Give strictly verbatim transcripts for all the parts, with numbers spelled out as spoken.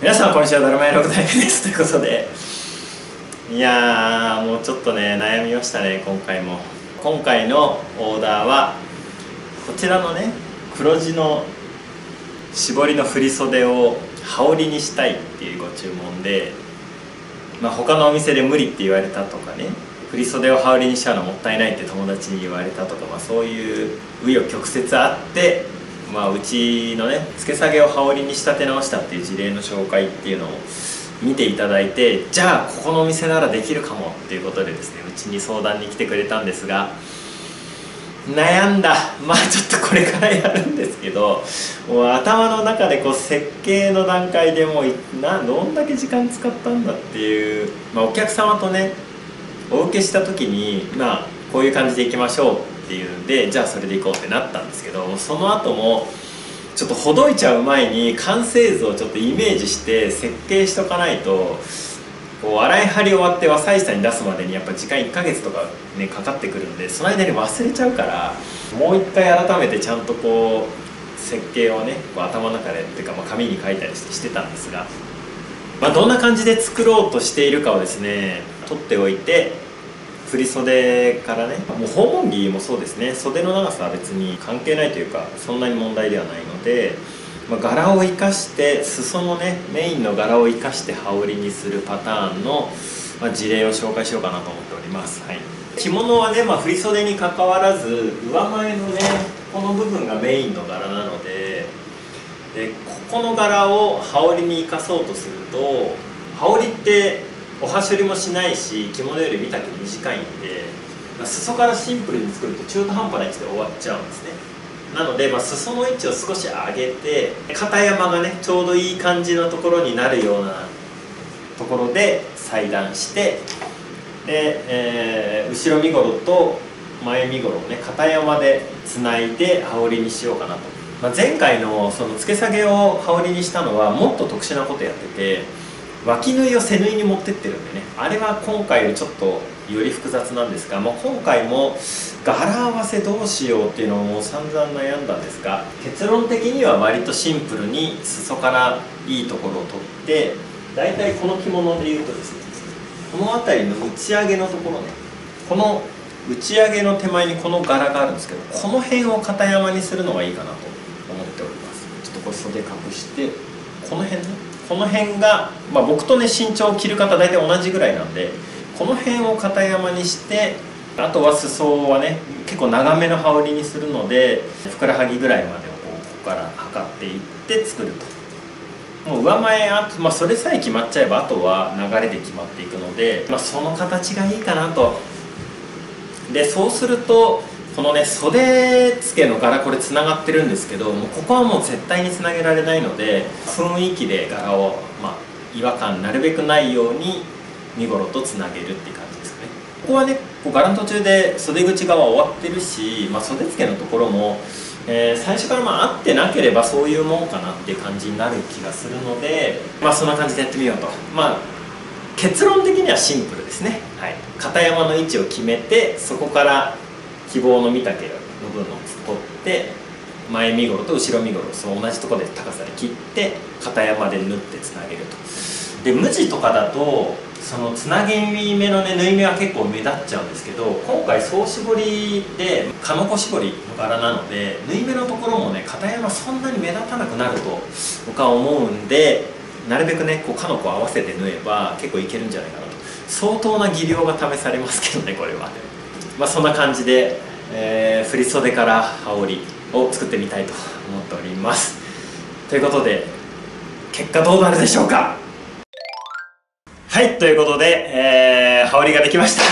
皆さんこんにちは、だるま屋ろく代目ですということで、いやーもうちょっとね悩みましたね。今回も今回のオーダーはこちらのね黒地の絞りの振り袖を羽織にしたいっていうご注文で、まあ、他のお店で無理って言われたとかね、振り袖を羽織にしちゃうのもったいないって友達に言われたとか、まあ、そういう紆余曲折あって、まあ、うちのねつけ下げを羽織に仕立て直したっていう事例の紹介っていうのを見ていただいて、じゃあここのお店ならできるかもっていうことでですね、うちに相談に来てくれたんですが、悩んだ。まあちょっとこれからやるんですけど、もう頭の中でこう設計の段階でもうなどんだけ時間使ったんだっていう、まあ、お客様とねお受けした時に、まあこういう感じでいきましょうっていうんで、じゃあそれでいこうってなったんですけど、その後もちょっとほどいちゃう前に完成図をちょっとイメージして設計しとかないと、こう洗い張り終わって和裁下に出すまでにやっぱ時間いっかげつとかねかかってくるんで、その間に忘れちゃうから、もう一回改めてちゃんとこう設計をねこう頭の中でっていうか、まあ紙に書いたりしてしてたんですが、まあ、どんな感じで作ろうとしているかをですね取っておいて、振り袖からね、もう訪問着もそうですね、袖の長さは別に関係ないというかそんなに問題ではないので、まあ、柄を生かして裾のねメインの柄を生かして羽織にするパターンの、まあ、事例を紹介しようかなと思っております。はい、着物はね、まあ、振り袖にかかわらず上前のねこの部分がメインの柄なので、でここの柄を羽織に生かそうとすると、羽織っておはしょりもしないし着物より見丈短いんで、裾からシンプルに作ると中途半端な位置で終わっちゃうんですね。なので、まあ、裾の位置を少し上げて肩山がねちょうどいい感じのところになるようなところで裁断して、で、えー、後ろ身ごろと前身ごろをね肩山でつないで羽織にしようかなと。まあ、前回のその付け下げを羽織にしたのはもっと特殊なことやってて、脇縫いを背縫いに持ってってるんでね、あれは今回よりちょっとより複雑なんですが、まあ、今回も柄合わせどうしようっていうのをもう散々悩んだんですが、結論的には割とシンプルに裾からいいところを取って、だいたいこの着物でいうとですね、この辺りの打ち上げのところね、この打ち上げの手前にこの柄があるんですけど、この辺を片山にするのがいいかなと思っております。ちょっとこれ袖隠して、この辺ね、この辺が、まあ、僕とね身長を着る方大体同じぐらいなんで、この辺を片山にして、あとは裾はね結構長めの羽織にするので、ふくらはぎぐらいまでをこうここから測っていって作ると。もう上前あと、まあ、それさえ決まっちゃえばあとは流れで決まっていくので、まあ、その形がいいかなと。でそうするとこのね袖付けの柄これつながってるんですけど、もうここはもう絶対につなげられないので、雰囲気で柄を、まあ、違和感なるべくないように身ごろとつなげるっていう感じですかね。ここはねこう柄の途中で袖口側終わってるし、まあ、袖付けのところも、えー、最初からまあ合ってなければそういうもんかなっていう感じになる気がするので、まあそんな感じでやってみようと。まあ結論的にはシンプルですね。はい、片山の位置を決めて、そこから希望の見丈の部分を取って、前身ごろと後ろ身ごろをその同じところで高さで切って片山で縫ってつなげると。で無地とかだとそのつなぎ目のね縫い目は結構目立っちゃうんですけど、今回総絞りでかのこ絞りの柄なので、縫い目のところもね片山そんなに目立たなくなると僕は思うんで、なるべくねこうかのこ合わせて縫えば結構いけるんじゃないかなと。相当な技量が試されますけどねこれは。まあそんな感じで、えー、振り袖から羽織を作ってみたいと思っております。ということで結果どうなるでしょうか。はい、ということで、えー、羽織ができました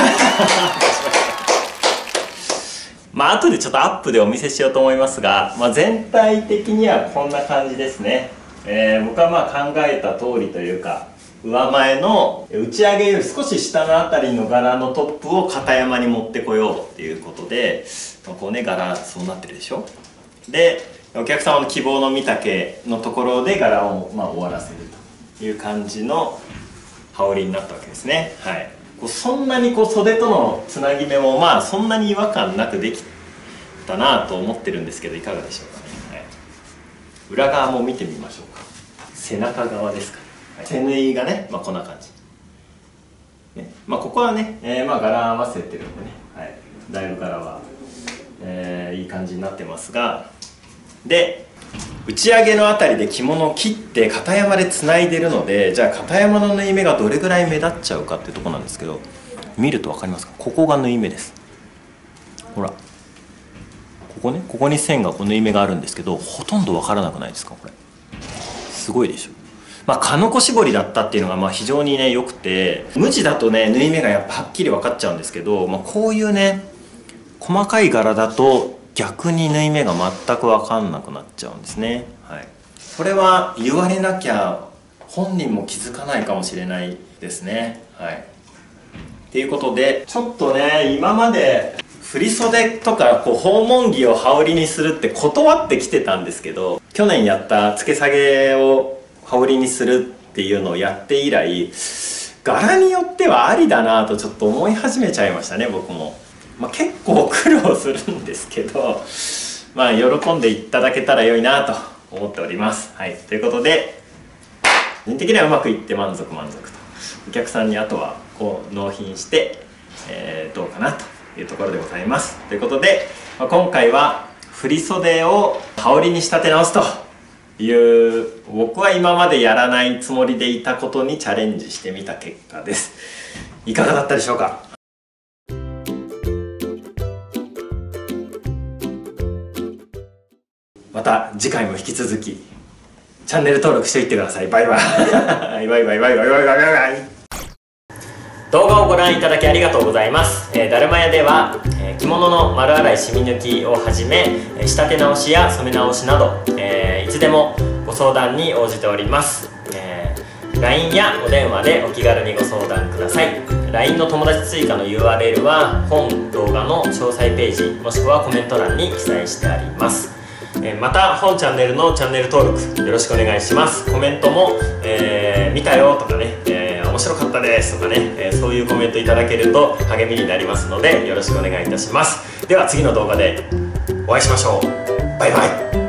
まあ後でちょっとアップでお見せしようと思いますが、まあ、全体的にはこんな感じですね。えー、僕はまあ考えた通りというか、上前の打ち上げより少し下のあたりの柄のトップを片山に持ってこようっていうことで、こうね柄そうなってるでしょ。でお客様の希望の見丈のところで柄をまあ終わらせるという感じの羽織になったわけですね。はい、こうそんなにこう袖とのつなぎ目もまあそんなに違和感なくできたなと思ってるんですけど、いかがでしょうかね。はい、裏側も見てみましょうか。背中側ですかね。 手縫いがね、まあ、こんな感じ、ね、まあここはね、えー、まあ柄合わせてるんでね、はい、だいぶ柄は、えー、いい感じになってますが、で打ち上げのあたりで着物を切って片山でつないでるので、じゃあ片山の縫い目がどれぐらい目立っちゃうかっていうところなんですけど、見ると分かりますか？ここが縫い目です。ほらここね、ここに線がこう縫い目があるんですけど、ほとんど分からなくないですか？これすごいでしょ。まあ鹿の子絞りだったっていうのがまあ非常にね良くて、無地だとね縫い目がやっぱはっきり分かっちゃうんですけど、まあ、こういうね細かい柄だと逆に縫い目が全く分かんなくなっちゃうんですね。はい、これは言われなきゃ本人も気づかないかもしれないですね。はい、ということでちょっとね今まで振り袖とかこう訪問着を羽織にするって断ってきてたんですけど、去年やった付け下げを羽織にするっていうのをやって以来、柄によってはありだなとちょっと思い始めちゃいましたね、僕も。まあ、結構苦労するんですけど、まあ喜んでいただけたら良いなと思っております。はい、ということで個人的にはうまくいって満足満足と、お客さんにあとはこう納品して、えー、どうかなというところでございます。ということで、まあ、今回は振り袖を羽織に仕立て直すという、僕は今までやらないつもりでいたことにチャレンジしてみた結果です。いかがだったでしょうか？また次回も引き続きチャンネル登録していってください。バイバイバイバイバイバイバイバイバイバイ。動画をご覧いただきありがとうございます。えー、だるま屋では、えー、着物の丸洗い染み抜きをはじめ、えー、仕立て直しや染め直しなど、えー、いつでもご相談に応じております。えー、ライン やお電話でお気軽にご相談ください。ライン の友達追加の ユーアールエル は本動画の詳細ページもしくはコメント欄に記載してあります。また本チャンネルのチャンネル登録よろしくお願いします。コメントも、えー、見たよとかね、えー、面白かったですとかね、えー、そういうコメントいただけると励みになりますのでよろしくお願いいたします。では次の動画でお会いしましょう。バイバイ。